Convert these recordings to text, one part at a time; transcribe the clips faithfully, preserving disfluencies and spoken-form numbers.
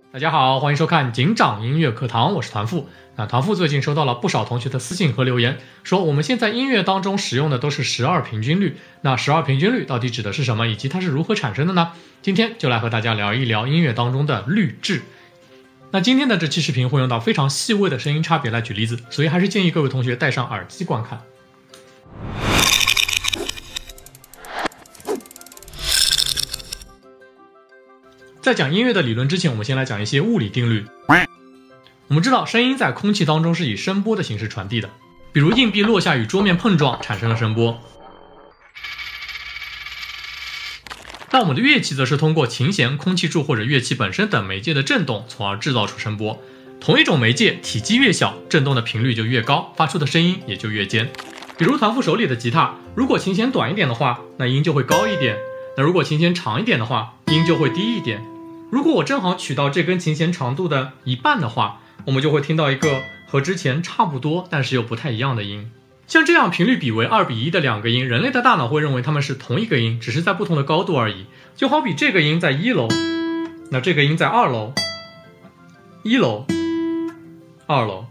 大家好，欢迎收看警长音乐课堂，我是团父。那团父最近收到了不少同学的私信和留言，说我们现在音乐当中使用的都是十二平均律，那十二平均律到底指的是什么，以及它是如何产生的呢？今天就来和大家聊一聊音乐当中的律制。那今天的这期视频会用到非常细微的声音差别来举例子，所以还是建议各位同学戴上耳机观看。在讲音乐的理论之前，我们先来讲一些物理定律。我们知道声音在空气当中是以声波的形式传递的，比如硬币落下与桌面碰撞产生了声波。那我们的乐器则是通过琴弦、空气柱或者乐器本身等媒介的振动，从而制造出声波。同一种媒介体积越小，振动的频率就越高，发出的声音也就越尖。比如团父手里的吉他，如果琴弦短一点的话，那音就会高一点；那如果琴弦长一点的话，音就会低一点。如果我正好取到这根琴弦长度的一半的话，我们就会听到一个和之前差不多但是又不太一样的音。像这样频率比为二比一的两个音，人类的大脑会认为它们是同一个音，只是在不同的高度而已。就好比这个音在一楼，那这个音在二楼，一楼，二楼。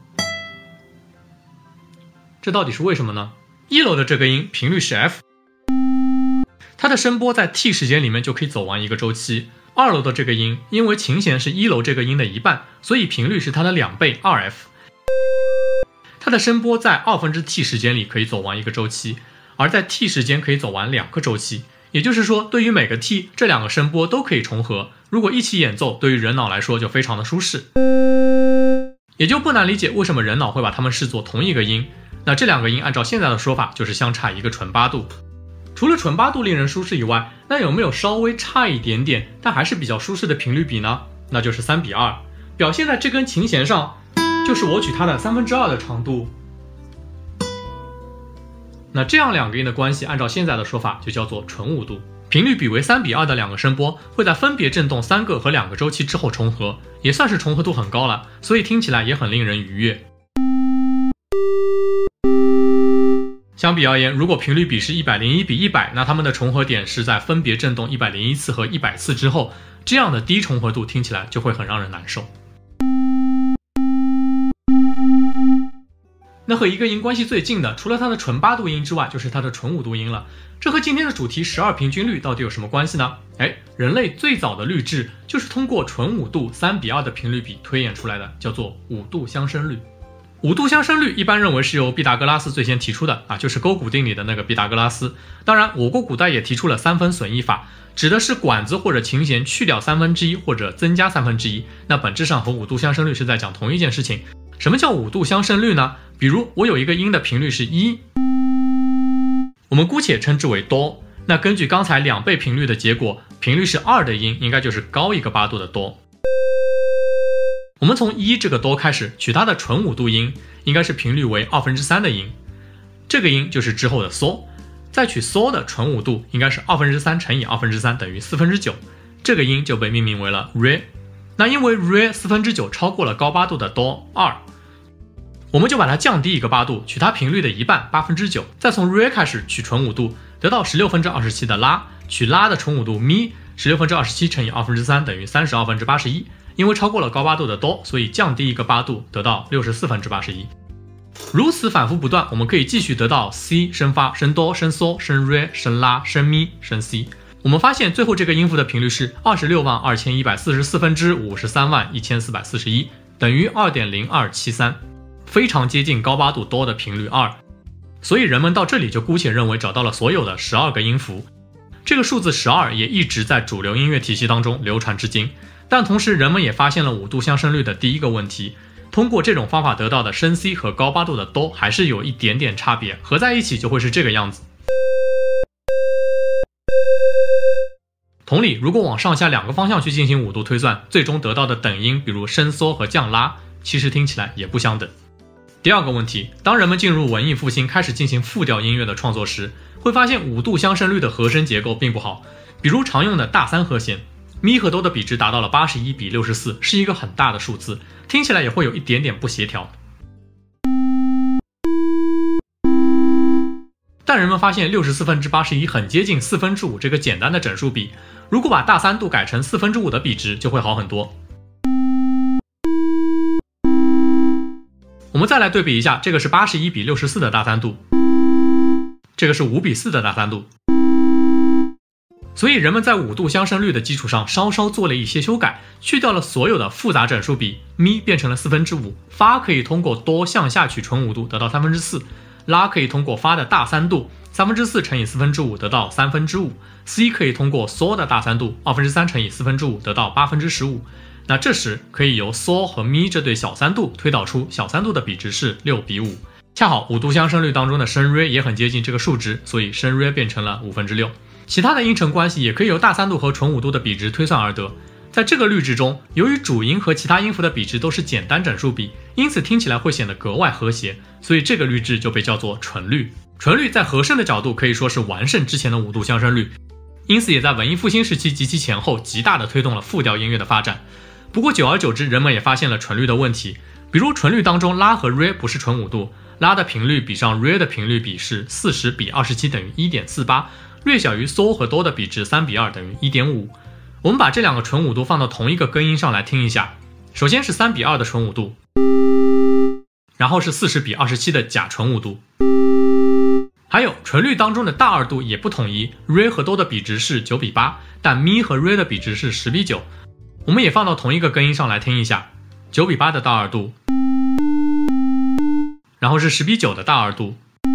这到底是为什么呢？一楼的这个音频率是 F， 它的声波在 t 时间里面就可以走完一个周期。二楼的这个音，因为琴弦是一楼这个音的一半，所以频率是它的两倍 二 F。 它的声波在二分之 t 时间里可以走完一个周期，而在 t 时间可以走完两个周期。也就是说，对于每个 t， 这两个声波都可以重合，如果一起演奏，对于人脑来说就非常的舒适。也就不难理解为什么人脑会把它们视作同一个音。那这两个音按照现在的说法，就是相差一个纯八度。除了纯八度令人舒适以外，那有没有稍微差一点点但还是比较舒适的频率比呢？那就是三比二，表现在这根琴弦上，就是我取它的三分之二的长度。那这样两个音的关系，按照现在的说法就叫做纯五度。频率比为三比二的两个声波会在分别振动三个和两个周期之后重合，也算是重合度很高了，所以听起来也很令人愉悦。相比而言，如果频率比是一百零一比一百，那它们的重合点是在分别振动一百零一次和一百次之后，这样的低重合度听起来就会很让人难受。那和一个音关系最近的，除了它的纯八度音之外，就是它的纯五度音了。这和今天的主题十二平均律到底有什么关系呢？哎，人类最早的律制就是通过纯五度三比二的频率比推演出来的，叫做五度相生律。五度相生律一般认为是由毕达哥拉斯最先提出的啊，就是勾股定理的那个毕达哥拉斯。当然，我国古代也提出了三分损益法，指的是管子或者琴弦去掉三分之一或者增加三分之一。那本质上和五度相生律是在讲同一件事情。什么叫五度相生律呢？比如我有一个音的频率是一，我们姑且称之为哆。那根据刚才两倍频率的结果，频率是二的音应该就是高一个八度的哆。我们从一这个哆开始，取它的纯五度音，应该是频率为二分之三的音，这个音就是之后的嗦。再取嗦的纯五度，应该是二分之三乘以二分之三等于四分之九，这个音就被命名为了 re。那因为 re 四分之九超过了高八度的哆二，我们就把它降低一个八度，取它频率的一半八分之九，再从 re 开始取纯五度，得到十六分之二十七的拉，取拉的纯五度咪，十六分之二十七乘以二分之三等于三十二分之八十一。因为超过了高八度的哆，所以降低一个八度，得到六十四分之八十一。如此反复不断，我们可以继续得到 C 升发、升哆、升嗦、升 re、升拉、升咪、升 C。我们发现最后这个音符的频率是二十六万二千一百四十四分之五十三万一千四百四十一，等于 二点零二七三，非常接近高八度哆的频率二。所以人们到这里就姑且认为找到了所有的十二个音符。这个数字十二也一直在主流音乐体系当中流传至今。但同时，人们也发现了五度相生律的第一个问题：通过这种方法得到的升 C 和高八度的哆还是有一点点差别，合在一起就会是这个样子。同理，如果往上下两个方向去进行五度推算，最终得到的等音，比如升嗦和降拉，其实听起来也不相等。第二个问题，当人们进入文艺复兴，开始进行复调音乐的创作时，会发现五度相生律的和声结构并不好，比如常用的大三和弦。咪和哆的比值达到了八十一比六十四，是一个很大的数字，听起来也会有一点点不协调。但人们发现六十四分之八十一很接近四分之五这个简单的整数比，如果把大三度改成四分之五的比值就会好很多。 我们再来对比一下，这个是八十一比六十四的大三度，这个是五比四的大三度。所以人们在五度相生律的基础上稍稍做了一些修改，去掉了所有的复杂整数比，咪变成了四分之五，发可以通过哆向下取纯五度得到三分之四，拉可以通过发的大三度三分之四乘以四分之五得到三分之五， C 可以通过嗦的大三度二分之三乘以四分之五得到八分之十五。那这时可以由嗦和咪这对小三度推导出小三度的比值是六比五，恰好五度相生律当中的升 ρε 也很接近这个数值，所以升 ρε 变成了五分之六。其他的音程关系也可以由大三度和纯五度的比值推算而得。在这个律制中，由于主音和其他音符的比值都是简单整数比，因此听起来会显得格外和谐，所以这个律制就被叫做纯律。纯律在和声的角度可以说是完胜之前的五度相生律，因此也在文艺复兴时期及其前后极大的推动了复调音乐的发展。不过久而久之，人们也发现了纯律的问题，比如纯律当中拉和 ρε 不是纯五度，拉的频率比上 ρε 的频率比是四十比二十七等于 一点四八，略小于嗦和哆的比值三比二等于 一点五。我们把这两个纯五度放到同一个根音上来听一下，首先是三比二的纯五度，然后是四十比二十七的假纯五度。还有纯律当中的大二度也不统一， ρε 和哆的比值是九比八，但咪和 ρε 的比值是十比九。我们也放到同一个根音上来听一下，九比八的大二度，然后是十比九的大二度。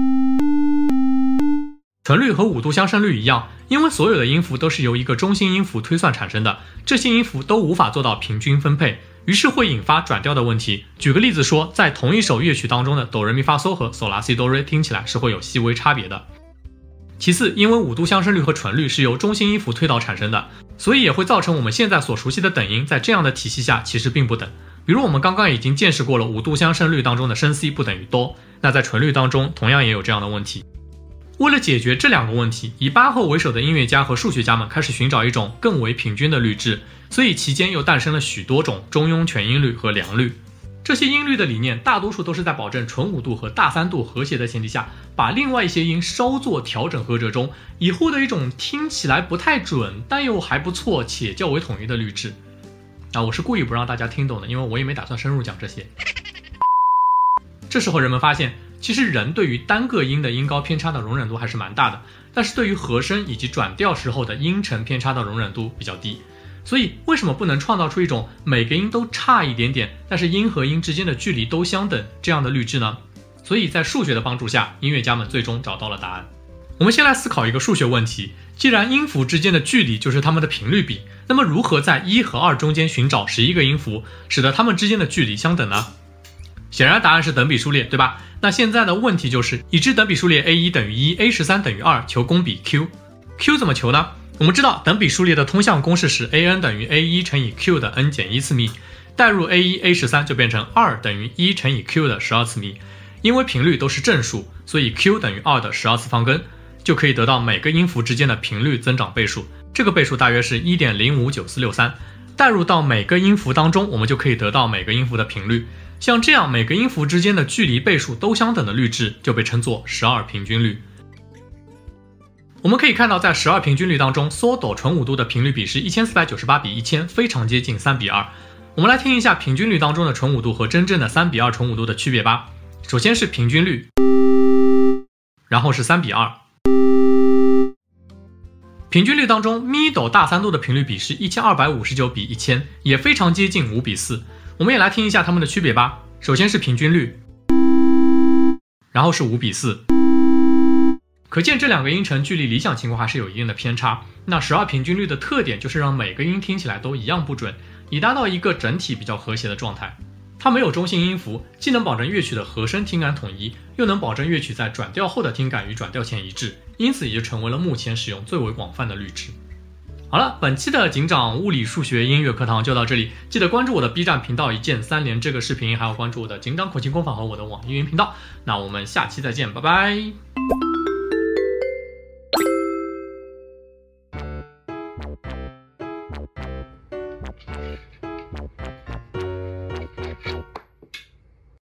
纯律和五度相生律一样，因为所有的音符都是由一个中心音符推算产生的，这些音符都无法做到平均分配，于是会引发转调的问题。举个例子说，在同一首乐曲当中的哆来咪发嗦和嗦拉西哆瑞听起来是会有细微差别的。其次，因为五度相生律和纯律是由中心音符推导产生的，所以也会造成我们现在所熟悉的等音在这样的体系下其实并不等。比如我们刚刚已经见识过了五度相生律当中的升 C 不等于哆，那在纯律当中同样也有这样的问题。为了解决这两个问题，以巴赫为首的音乐家和数学家们开始寻找一种更为平均的律制，所以期间又诞生了许多种中庸全音律和良律。这些音律的理念大多数都是在保证纯五度和大三度和谐的前提下，把另外一些音稍作调整和折中，以获得一种听起来不太准但又还不错且较为统一的律制。啊，我是故意不让大家听懂的，因为我也没打算深入讲这些。这时候人们发现，其实人对于单个音的音高偏差的容忍度还是蛮大的，但是对于和声以及转调时候的音程偏差的容忍度比较低。所以为什么不能创造出一种每个音都差一点点，但是音和音之间的距离都相等这样的律制呢？所以在数学的帮助下，音乐家们最终找到了答案。我们先来思考一个数学问题，既然音符之间的距离就是它们的频率比，那么如何在一和二中间寻找十一个音符，使得它们之间的距离相等呢？显然答案是等比数列，对吧？那现在的问题就是已知等比数列 A 一 等于一 A 十三 等于二，求公比 Q。 Q 怎么求呢？我们知道等比数列的通项公式是 A n 等于 A 一 乘以 Q 的 n 减一次幂，代入 A 一 A 十三 就变成二等于一乘以 Q 的十二次幂。因为频率都是正数，所以 Q 等于二的十二次方根，就可以得到每个音符之间的频率增长倍数，这个倍数大约是 一点零五九四六三。代入到每个音符当中，我们就可以得到每个音符的频率。像这样每个音符之间的距离倍数都相等的律制就被称作十二平均律。我们可以看到，在十二平均律当中，嗦哆纯五度的频率比是一千四百九十八比一千，非常接近三比二。我们来听一下平均律当中的纯五度和真正的三比二纯五度的区别吧。首先是平均律，然后是三比二。平均律当中，咪哆大三度的频率比是一千二百五十九比一千，也非常接近五比四。我们也来听一下它们的区别吧。首先是平均律，然后是五比四。可见这两个音程距离理想情况还是有一定的偏差。那十二平均律的特点就是让每个音听起来都一样不准，以达到一个整体比较和谐的状态。它没有中心音符，既能保证乐曲的和声听感统一，又能保证乐曲在转调后的听感与转调前一致，因此也就成为了目前使用最为广泛的律制。好了，本期的警长物理数学音乐课堂就到这里，记得关注我的 B 站频道一键三连这个视频，还有关注我的警长口琴工坊和我的网易云频道。那我们下期再见，拜拜。